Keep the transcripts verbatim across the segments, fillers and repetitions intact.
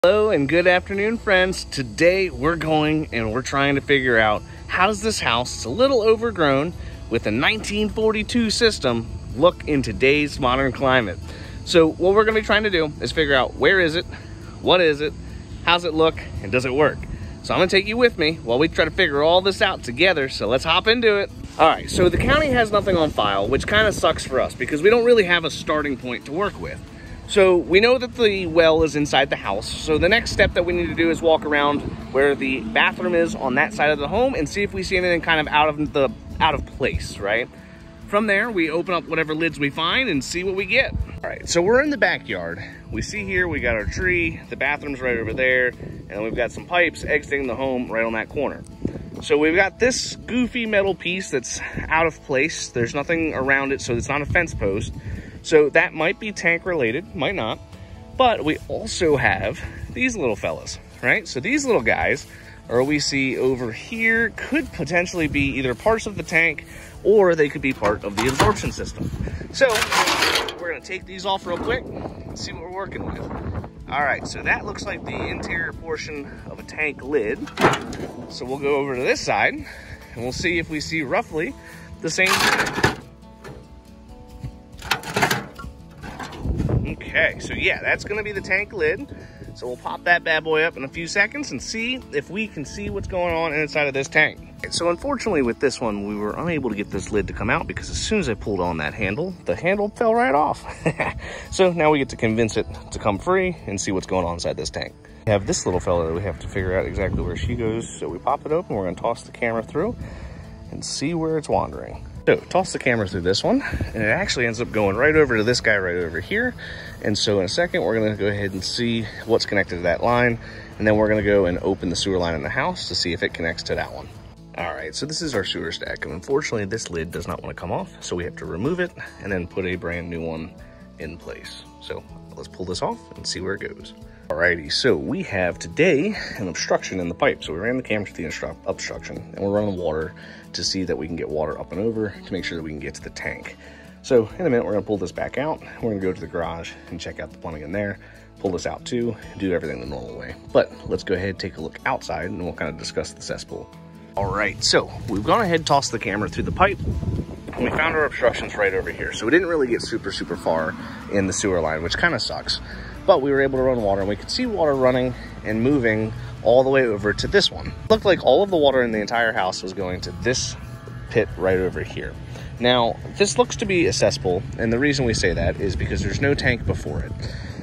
Hello and good afternoon, friends. Today we're going and we're trying to figure out how does this house, it's a little overgrown with a nineteen forty-two system, look in today's modern climate. So what we're going to be trying to do is figure out where is it, what is it, how's it look, and does it work? So I'm going to take you with me while we try to figure all this out together. So let's hop into it. All right, so the county has nothing on file, which kind of sucks for us because we don't really have a starting point to work with. So we know that the well is inside the house. So the next step that we need to do is walk around where the bathroom is on that side of the home and see if we see anything kind of out of the out of place, right? From there, we open up whatever lids we find and see what we get. All right, so we're in the backyard. We see here, we got our tree, the bathroom's right over there, and then we've got some pipes exiting the home right on that corner. So we've got this goofy metal piece that's out of place. There's nothing around it, so it's not a fence post. So that might be tank related, might not. But we also have these little fellas, right? So these little guys, or we see over here, could potentially be either parts of the tank or they could be part of the absorption system. So we're gonna take these off real quick and see what we're working with. All right, so that looks like the interior portion of a tank lid. So we'll go over to this side and we'll see if we see roughly the same thing. Okay, so yeah, that's gonna be the tank lid. So we'll pop that bad boy up in a few seconds and see if we can see what's going on inside of this tank. So unfortunately with this one, we were unable to get this lid to come out because as soon as I pulled on that handle, the handle fell right off. So now we get to convince it to come free and see what's going on inside this tank. We have this little fella that we have to figure out exactly where she goes. So we pop it open, we're gonna toss the camera through and see where it's wandering. So toss the camera through this one, and it actually ends up going right over to this guy right over here. And so in a second, we're gonna go ahead and see what's connected to that line. And then we're gonna go and open the sewer line in the house to see if it connects to that one. All right, so this is our sewer stack. And unfortunately, this lid does not wanna come off. So we have to remove it and then put a brand new one in place. So let's pull this off and see where it goes. Alrighty, so we have today an obstruction in the pipe. So we ran the camera to the obstruction and we're running water to see that we can get water up and over to make sure that we can get to the tank. So in a minute, we're gonna pull this back out. We're gonna go to the garage and check out the plumbing in there, pull this out too, do everything the normal way. But let's go ahead, take a look outside and we'll kind of discuss the cesspool. All right, so we've gone ahead, tossed the camera through the pipe, and we found our obstructions right over here. So we didn't really get super, super far in the sewer line, which kind of sucks. But we were able to run water and we could see water running and moving all the way over to this one. It looked like all of the water in the entire house was going to this pit right over here. Now, this looks to be a cesspool, and the reason we say that is because there's no tank before it.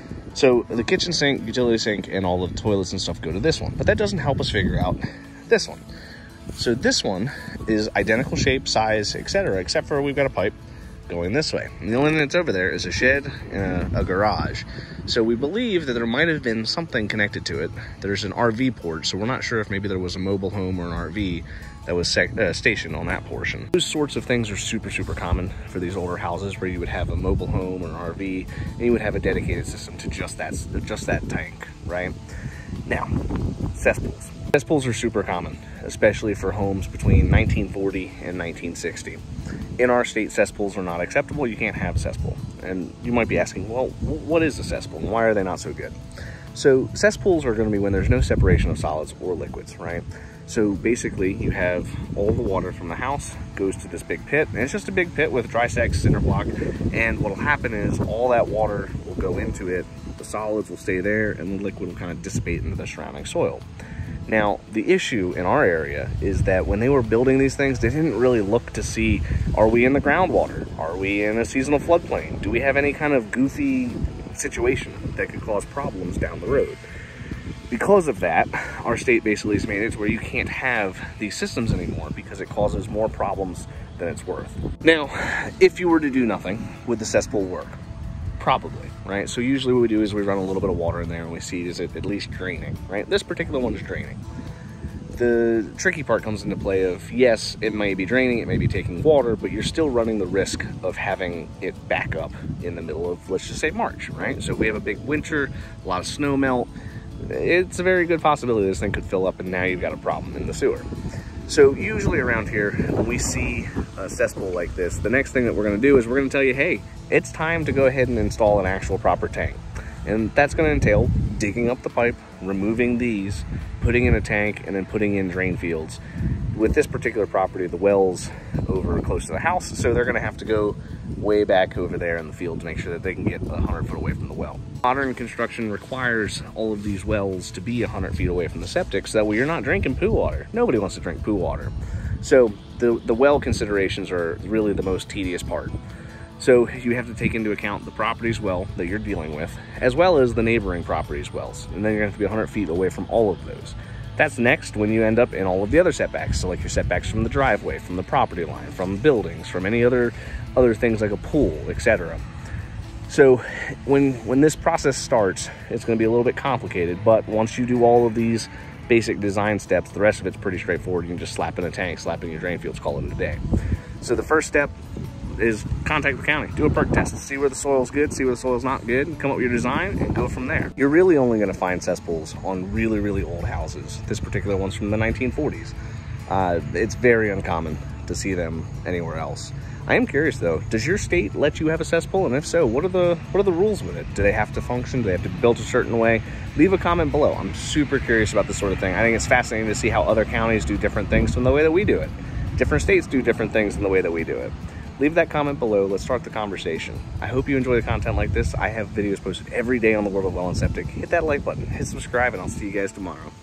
So the kitchen sink, utility sink, and all the toilets and stuff go to this one, but that doesn't help us figure out this one. So this one is identical shape, size, et cetera, except for we've got a pipe going this way. And the only thing that's over there is a shed and a, a garage. So we believe that there might have been something connected to it. There's an R V port, so we're not sure if maybe there was a mobile home or an R V that was uh, stationed on that portion. Those sorts of things are super, super common for these older houses where you would have a mobile home or an R V and you would have a dedicated system to just that, just that tank, right? Now, cesspools. Cesspools are super common, especially for homes between nineteen forty and nineteen sixty. In our state, cesspools are not acceptable. You can't have a cesspool. And you might be asking, well, what is a cesspool and why are they not so good? So cesspools are going to be when there's no separation of solids or liquids, right? So basically you have all the water from the house goes to this big pit, and it's just a big pit with dry stack cinder block. And what'll happen is all that water will go into it, the solids will stay there, and the liquid will kind of dissipate into the surrounding soil. Now, the issue in our area is that when they were building these things, they didn't really look to see, are we in the groundwater? Are we in a seasonal floodplain? Do we have any kind of goofy situation that could cause problems down the road? Because of that, our state basically has made it to where you can't have these systems anymore because it causes more problems than it's worth. Now, if you were to do nothing, would the cesspool work? Probably, right? So usually what we do is we run a little bit of water in there and we see, is it at least draining, right? This particular one is draining. The tricky part comes into play of, yes, it may be draining, it may be taking water, but you're still running the risk of having it back up in the middle of, let's just say, March, right? So if we have a big winter, a lot of snow melt, it's a very good possibility this thing could fill up and now you've got a problem in the sewer. So usually around here, when we see a cesspool like this, the next thing that we're gonna do is we're gonna tell you, hey, it's time to go ahead and install an actual proper tank. And that's gonna entail digging up the pipe, removing these, putting in a tank, and then putting in drain fields. With this particular property, the well's over close to the house, so they're gonna have to go way back over there in the field to make sure that they can get one hundred foot away from the well. Modern construction requires all of these wells to be one hundred feet away from the septic, so that way you're not drinking poo water. Nobody wants to drink poo water. So the, the well considerations are really the most tedious part. So you have to take into account the property's well that you're dealing with, as well as the neighboring property's wells. And then you're gonna have to be one hundred feet away from all of those. That's next when you end up in all of the other setbacks. So like your setbacks from the driveway, from the property line, from buildings, from any other other things like a pool, et cetera. So when when this process starts, it's gonna be a little bit complicated, but once you do all of these basic design steps, the rest of it's pretty straightforward. You can just slap in a tank, slap in your drain fields, call it a day. So the first step is contact the county, do a perk test, see where the soil's good, see where the soil's not good, come up with your design and go from there. You're really only gonna find cesspools on really, really old houses. This particular one's from the nineteen forties. Uh, it's very uncommon to see them anywhere else. I am curious though, does your state let you have a cesspool? And if so, what are the what are the rules with it? Do they have to function? Do they have to be built a certain way? Leave a comment below. I'm super curious about this sort of thing. I think it's fascinating to see how other counties do different things from the way that we do it. Different states do different things in the way that we do it. Leave that comment below. Let's start the conversation. I hope you enjoy the content like this. I have videos posted every day on the world of well and septic. Hit that like button, hit subscribe, and I'll see you guys tomorrow.